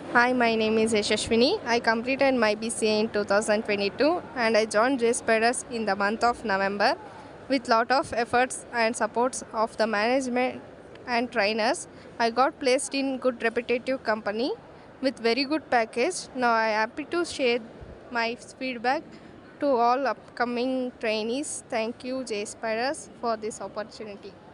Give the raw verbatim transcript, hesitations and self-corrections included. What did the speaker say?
Hi, my name is Yashaswini. I completed my B C A in two thousand twenty-two and I joined JSPIDERS in the month of November with lot of efforts and supports of the management and trainers. I got placed in good repetitive company with very good package. Now I am happy to share my feedback to all upcoming trainees. Thank you JSPIDERS for this opportunity.